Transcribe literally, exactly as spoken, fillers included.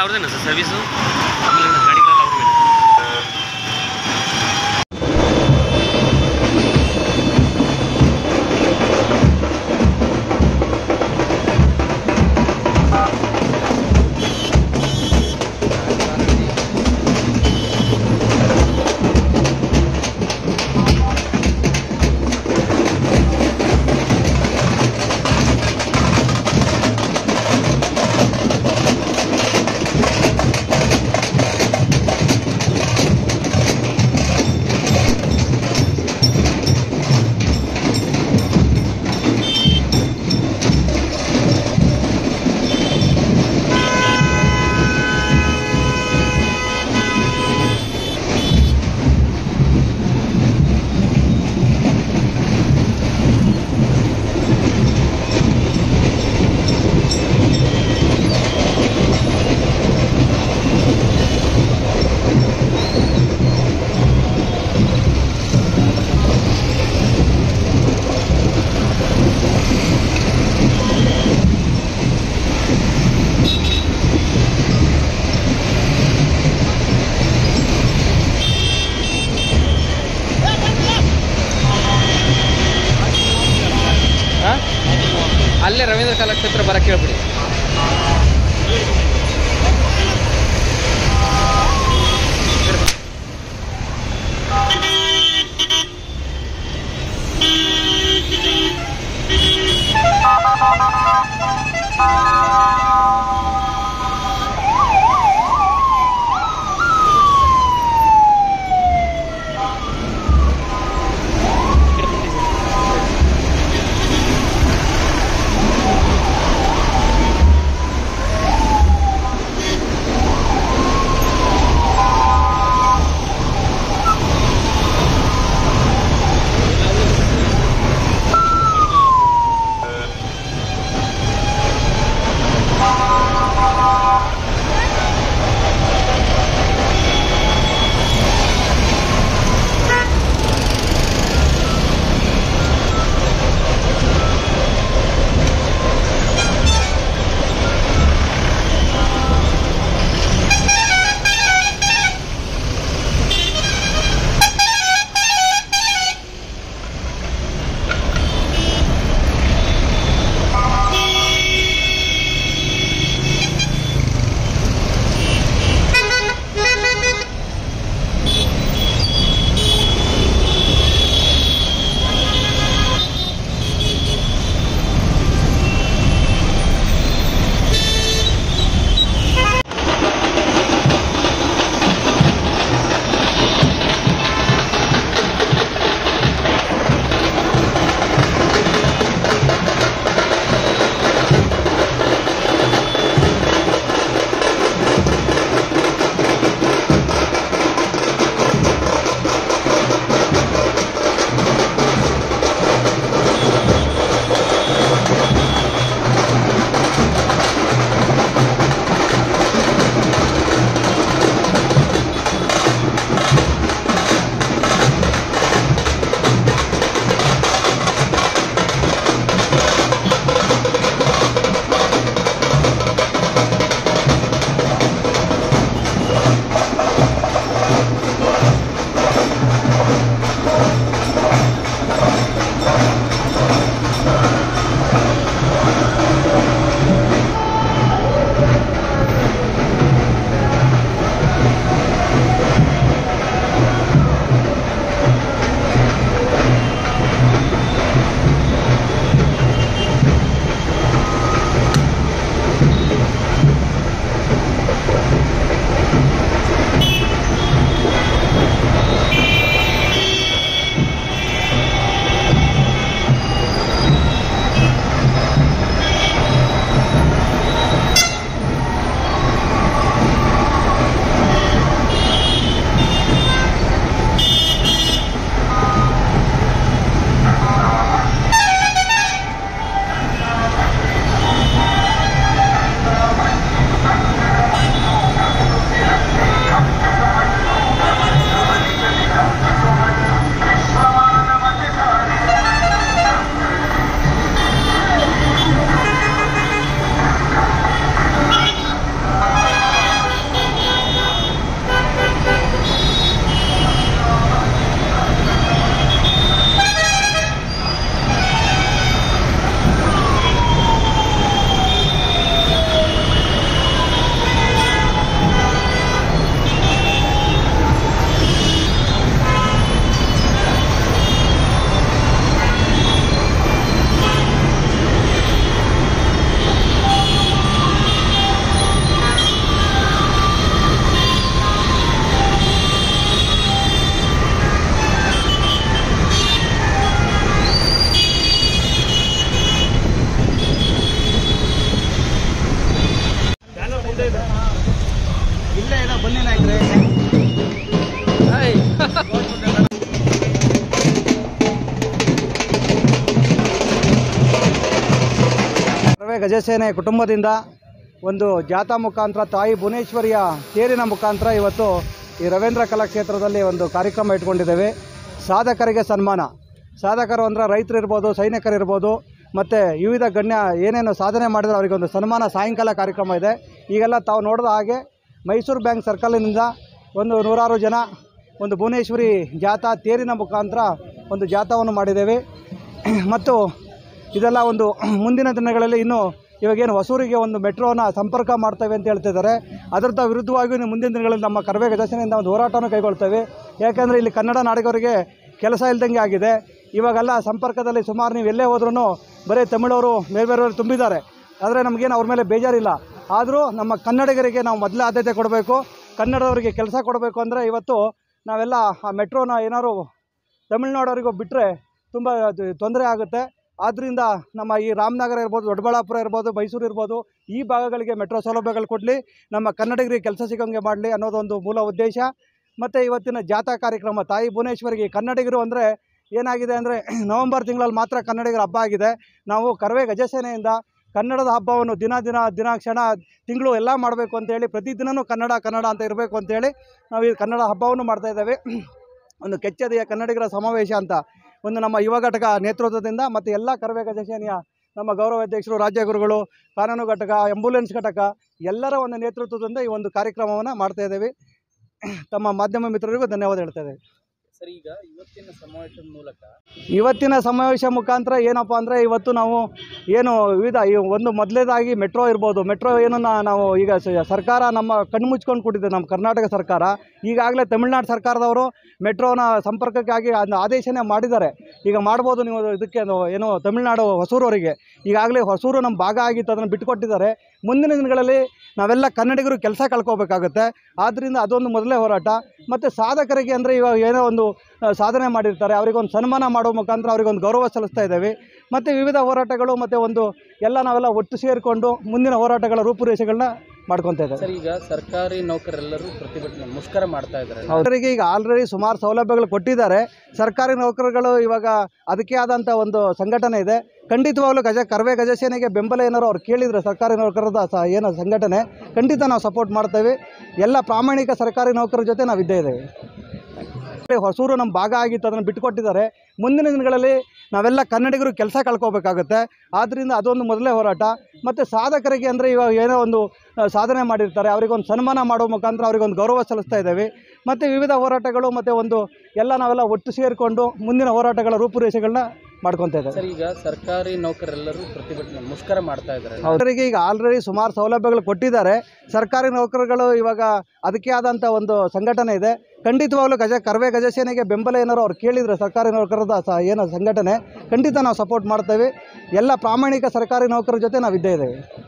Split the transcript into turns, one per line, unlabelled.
ಅವ್ರದ್ದೇನಾ sir service ಆಮೇಲೆ ಗಾಡಿಗಳೆಲ್ಲ ಅವ್ರಿಗೆ? ಅಲ್ಲೇ ರವೀಂದ್ರ ಕಲಾಕ್ಷೇತ್ರ ಬರಕ್ಕೆ ಹೇಳ್ಬಿಡಿ.
ಗಜಸೇನೆ ಕುಟುಂಬದಿಂದ ಒಂದು ಜಾಥಾ ಮುಖಾಂತರ ತಾಯಿ ಭುವನೇಶ್ವರಿಯ ತೇರಿನ ಮುಖಾಂತರ ಇವತ್ತು ಈ ರವೀಂದ್ರ ಕಲಾಕ್ಷೇತ್ರದಲ್ಲಿ ಒಂದು ಕಾರ್ಯಕ್ರಮ ಇಟ್ಕೊಂಡಿದ್ದೇವೆ. ಸಾಧಕರಿಗೆ ಸನ್ಮಾನ. ಸಾಧಕರು ಅಂದರೆ ರೈತರು ಇರ್ಬೋದು, ಸೈನಿಕರಿರ್ಬೋದು, ಮತ್ತು ವಿವಿಧ ಗಣ್ಯ ಏನೇನು ಸಾಧನೆ ಮಾಡಿದ್ರೆ ಅವರಿಗೆ ಒಂದು ಸನ್ಮಾನ ಸಾಯಂಕಾಲ ಕಾರ್ಯಕ್ರಮ ಇದೆ. ಈಗೆಲ್ಲ ತಾವು ನೋಡಿದ ಹಾಗೆ ಮೈಸೂರು ಬ್ಯಾಂಕ್ ಸರ್ಕಲಿನಿಂದ ಒಂದು ನೂರಾರು ಜನ ಒಂದು ಭುವನೇಶ್ವರಿ ಜಾಥಾ ತೇರಿನ ಮುಖಾಂತರ ಒಂದು ಜಾಥಾವನ್ನು ಮಾಡಿದ್ದೇವೆ. ಮತ್ತು ಇದೆಲ್ಲ ಒಂದು ಮುಂದಿನ ದಿನಗಳಲ್ಲಿ ಇನ್ನೂ ಇವಾಗೇನು ಹೊಸೂರಿಗೆ ಒಂದು ಮೆಟ್ರೋನ ಸಂಪರ್ಕ ಮಾಡ್ತೇವೆ ಅಂತ ಹೇಳ್ತಿದ್ದಾರೆ. ಅದರ ವಿರುದ್ಧವಾಗಿ ಮುಂದಿನ ದಿನಗಳಲ್ಲಿ ನಮ್ಮ ಕರವೇ ಗಜಸೇನೆಯಿಂದ ಒಂದು ಹೋರಾಟವನ್ನು ಕೈಗೊಳ್ತೇವೆ. ಯಾಕೆಂದರೆ ಇಲ್ಲಿ ಕನ್ನಡ ನಾಡಿಗರಿಗೆ ಕೆಲಸ ಇಲ್ದಂಗೆ ಆಗಿದೆ. ಇವಾಗೆಲ್ಲ ಸಂಪರ್ಕದಲ್ಲಿ ಸುಮಾರು ನೀವು ಎಲ್ಲೇ ಹೋದ್ರೂ ಬರೀ ತಮಿಳವರು ಬೇರೆ ಬೇರೆಯವರು ತುಂಬಿದ್ದಾರೆ. ಆದರೆ ನಮಗೇನು ಅವ್ರ ಮೇಲೆ ಬೇಜಾರಿಲ್ಲ. ಆದರೂ ನಮ್ಮ ಕನ್ನಡಿಗರಿಗೆ ನಾವು ಮೊದಲೇ ಆದ್ಯತೆ ಕೊಡಬೇಕು. ಕನ್ನಡದವರಿಗೆ ಕೆಲಸ ಕೊಡಬೇಕು ಅಂದರೆ ಇವತ್ತು ನಾವೆಲ್ಲ ಆ ಮೆಟ್ರೋನ ಏನಾದ್ರು ತಮಿಳ್ನಾಡವರಿಗೂ ಬಿಟ್ಟರೆ ತುಂಬ ತೊಂದರೆ ಆಗುತ್ತೆ. ಆದ್ದರಿಂದ ನಮ್ಮ ಈ ರಾಮನಗರ ಇರ್ಬೋದು, ದೊಡ್ಡಬಳ್ಳಾಪುರ ಇರ್ಬೋದು, ಮೈಸೂರು ಇರ್ಬೋದು, ಈ ಭಾಗಗಳಿಗೆ ಮೆಟ್ರೋ ಸೌಲಭ್ಯಗಳು ಕೊಡಲಿ, ನಮ್ಮ ಕನ್ನಡಿಗರಿಗೆ ಕೆಲಸ ಸಿಗೋಂಗೆ ಮಾಡಲಿ ಅನ್ನೋದೊಂದು ಮೂಲ ಉದ್ದೇಶ. ಮತ್ತು ಇವತ್ತಿನ ಜಾಥಾ ಕಾರ್ಯಕ್ರಮ ತಾಯಿ ಭುವನೇಶ್ವರಿಗೆ ಕನ್ನಡಿಗರು ಅಂದರೆ ಏನಾಗಿದೆ ಅಂದರೆ ನವಂಬರ್ ತಿಂಗಳಲ್ಲಿ ಮಾತ್ರ ಕನ್ನಡಿಗರ ಹಬ್ಬ ಆಗಿದೆ. ನಾವು ಕರವೇ ಗಜಸೇನೆಯಿಂದ ಕನ್ನಡದ ಹಬ್ಬವನ್ನು ದಿನ ದಿನ ದಿನ ಕ್ಷಣ ತಿಂಗಳು ಎಲ್ಲ ಮಾಡಬೇಕು ಅಂತೇಳಿ ಪ್ರತಿದಿನವೂ ಕನ್ನಡ ಕನ್ನಡ ಅಂತ ಇರಬೇಕು ಅಂತೇಳಿ ನಾವು ಈ ಕನ್ನಡ ಹಬ್ಬವನ್ನು ಮಾಡ್ತಾಯಿದ್ದೇವೆ. ಒಂದು ಕೆಚ್ಚದೆಯ ಕನ್ನಡಿಗರ ಸಮಾವೇಶ ಅಂತ ಒಂದು ನಮ್ಮ ಯುವ ಘಟಕ ನೇತೃತ್ವದಿಂದ ಮತ್ತು ಎಲ್ಲ ಕರವೇ ಗಜಸೇನೆಯ ನಮ್ಮ ಗೌರವಾಧ್ಯಕ್ಷರು, ರಾಜ್ಯ ಗುರುಗಳು, ಕಾನೂನು ಘಟಕ, ಆಂಬ್ಯುಲೆನ್ಸ್ ಘಟಕ ಎಲ್ಲರ ಒಂದು ನೇತೃತ್ವದಿಂದ ಈ ಒಂದು ಕಾರ್ಯಕ್ರಮವನ್ನು ಮಾಡ್ತಾಯಿದ್ದೇವೆ. ತಮ್ಮ ಮಾಧ್ಯಮ ಮಿತ್ರರಿಗೂ ಧನ್ಯವಾದ ಹೇಳ್ತಾ ಇದ್ದೇವೆ.
ಸರ್, ಈಗ ಇವತ್ತಿನ ಸಮಾವೇಶದ ಮೂಲಕ
ಇವತ್ತಿನ ಸಮಾವೇಶ ಮುಖಾಂತರ ಏನಪ್ಪ ಅಂದರೆ ಇವತ್ತು ನಾವು ಏನು ವಿವಿಧ ಒಂದು ಮೊದಲೇದಾಗಿ ಮೆಟ್ರೋ ಇರ್ಬೋದು. ಮೆಟ್ರೋ ಏನನ್ನ ನಾವು ಈಗ ಸರ್ಕಾರ ನಮ್ಮ ಕಣ್ಣು ಮುಚ್ಕೊಂಡು ಕೊಟ್ಟಿದೆ ನಮ್ಮ ಕರ್ನಾಟಕ ಸರ್ಕಾರ. ಈಗಾಗಲೇ ತಮಿಳ್ನಾಡು ಸರ್ಕಾರದವರು ಮೆಟ್ರೋನ ಸಂಪರ್ಕಕ್ಕಾಗಿ ಅದನ್ನ ಆದೇಶನೇ ಮಾಡಿದ್ದಾರೆ. ಈಗ ಮಾಡ್ಬೋದು ನೀವು ಇದಕ್ಕೆ ಏನು ತಮಿಳ್ನಾಡು ಹೊಸೂರವರಿಗೆ ಈಗಾಗಲೇ ಹೊಸೂರು ನಮ್ಮ ಭಾಗ ಆಗಿತ್ತು, ಅದನ್ನು ಬಿಟ್ಟುಕೊಟ್ಟಿದ್ದಾರೆ. ಮುಂದಿನ ದಿನಗಳಲ್ಲಿ ನಾವೆಲ್ಲ ಕನ್ನಡಿಗರು ಕೆಲಸ ಕಳ್ಕೋಬೇಕಾಗುತ್ತೆ. ಆದ್ದರಿಂದ ಅದೊಂದು ಮೊದಲೇ ಹೋರಾಟ. ಮತ್ತು ಸಾಧಕರಿಗೆ ಅಂದರೆ ಇವಾಗ ಏನೋ ಒಂದು ಸಾಧನೆ ಮಾಡಿರ್ತಾರೆ, ಅವರಿಗೊಂದು ಸನ್ಮಾನ ಮಾಡೋ ಮುಖಾಂತರ ಅವರಿಗೊಂದು ಗೌರವ ಸಲ್ಲಿಸ್ತಾ ಇದ್ದೇವೆ. ಮತ್ತು ವಿವಿಧ ಹೋರಾಟಗಳು ಮತ್ತು ಒಂದು ಎಲ್ಲ ನಾವೆಲ್ಲ ಒಟ್ಟು ಸೇರಿಕೊಂಡು ಮುಂದಿನ ಹೋರಾಟಗಳ ರೂಪುರೇಷೆಗಳನ್ನ ಮಾಡ್ಕೊತಾ ಇದ್ದಾರೆ.
ಸರ್, ಈಗ ಸರ್ಕಾರಿ ನೌಕರರೆಲ್ಲರೂ ಪ್ರತಿಭಟನೆ ಮುಷ್ಕರ ಮಾಡ್ತಾ ಇದ್ದಾರೆ.
ಅವರಿಗೆ ಈಗ ಆಲ್ರೆಡಿ ಸುಮಾರು ಸೌಲಭ್ಯಗಳು ಕೊಟ್ಟಿದ್ದಾರೆ. ಸರ್ಕಾರಿ ನೌಕರರುಗಳು ಇವಾಗ ಅದಕ್ಕೆ ಆದಂಥ ಒಂದು ಸಂಘಟನೆ ಇದೆ. ಖಂಡಿತವಾಗ್ಲೂ ಗಜ ಕರವೇ ಗಜಸೇನೆಗೆ ಬೆಂಬಲ ಏನಾರು ಅವ್ರು ಕೇಳಿದರೆ ಸರ್ಕಾರಿ ನೌಕರರ ಸ ಏನೋ ಸಂಘಟನೆ ಖಂಡಿತ ನಾವು ಸಪೋರ್ಟ್ ಮಾಡ್ತೇವೆ. ಎಲ್ಲ ಪ್ರಾಮಾಣಿಕ ಸರ್ಕಾರಿ ನೌಕರರ ಜೊತೆ ನಾವು ಇದ್ದೇ ಇದ್ದೇವೆ. ಹೊಸೂರು ನಮ್ಮ ಭಾಗ ಆಗಿತ್ತು, ಅದನ್ನು ಬಿಟ್ಟುಕೊಟ್ಟಿದ್ದಾರೆ. ಮುಂದಿನ ದಿನಗಳಲ್ಲಿ ನಾವೆಲ್ಲ ಕನ್ನಡಿಗರು ಕೆಲಸ ಕಳ್ಕೋಬೇಕಾಗುತ್ತೆ. ಆದ್ದರಿಂದ ಅದೊಂದು ಮೊದಲೇ ಹೋರಾಟ. ಮತ್ತು ಸಾಧಕರಿಗೆ ಅಂದರೆ ಇವಾಗ ಏನೋ ಒಂದು ಸಾಧನೆ ಮಾಡಿರ್ತಾರೆ, ಅವರಿಗೊಂದು ಸನ್ಮಾನ ಮಾಡೋ ಮುಖಾಂತರ ಅವರಿಗೊಂದು ಗೌರವ ಸಲ್ಲಿಸ್ತಾ ಇದ್ದೇವೆ. ಮತ್ತು ವಿವಿಧ ಹೋರಾಟಗಳು ಮತ್ತು ಒಂದು ಎಲ್ಲ ನಾವೆಲ್ಲ ಒಟ್ಟು ಸೇರಿಕೊಂಡು ಮುಂದಿನ ಹೋರಾಟಗಳ ರೂಪುರೇಷೆಗಳನ್ನ ಮಾಡ್ಕೊತಾ ಇದ್ದಾರೆ.
ಸರ್, ಈಗ ಸರ್ಕಾರಿ ನೌಕರರೆಲ್ಲರೂ ಪ್ರತಿಭಟನೆ ಮುಷ್ಕರ ಮಾಡ್ತಾ ಇದ್ದಾರೆ.
ಅವರಿಗೆ ಈಗ ಆಲ್ರೆಡಿ ಸುಮಾರು ಸೌಲಭ್ಯಗಳು ಕೊಟ್ಟಿದ್ದಾರೆ. ಸರ್ಕಾರಿ ನೌಕರರುಗಳು ಇವಾಗ ಅದಕ್ಕೆ ಆದಂಥ ಒಂದು ಸಂಘಟನೆ ಇದೆ. ಖಂಡಿತವಾಗ್ಲೂ ಗಜ ಕರವೇ ಗಜಸೇನೆಗೆ ಬೆಂಬಲ ಏನಾರು ಅವ್ರು ಕೇಳಿದರೆ ಸರ್ಕಾರಿ ನೌಕರರ ಸ ಏನೋ ಸಂಘಟನೆ ಖಂಡಿತ ನಾವು ಸಪೋರ್ಟ್ ಮಾಡ್ತೇವೆ. ಎಲ್ಲ ಪ್ರಾಮಾಣಿಕ ಸರ್ಕಾರಿ ನೌಕರರ ಜೊತೆ ನಾವು ಇದ್ದೇ ಇದ್ದೇವೆ.